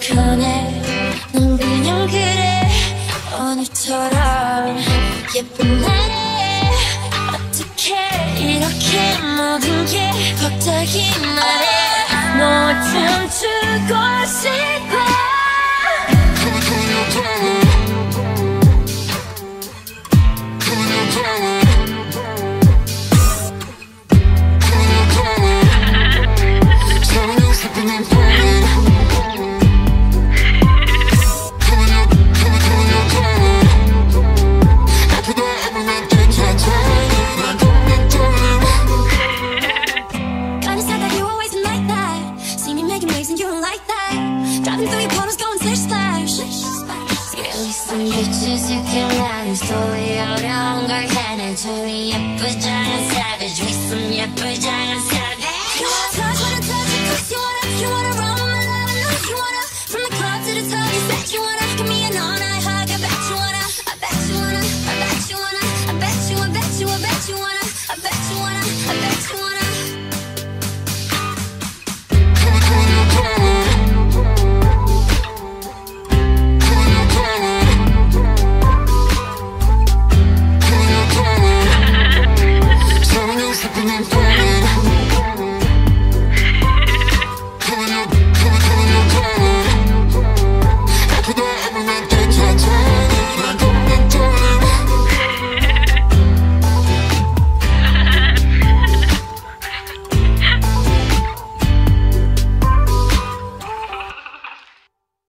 편해. 넌 그냥 그래. 오늘처럼 예쁜 날에 어떻게 이렇게 모든 게 갑자기 말해. 너 춤추고 싶어. Bitches, you can lie. 소리 어려운 걸 해내줘. 예쁘장한 savage. 위선 예쁘장한 savage. You wanna touch, wanna touch it, 'cause you wanna run with my love. I know you wanna. From the club to the top, you said you wanna.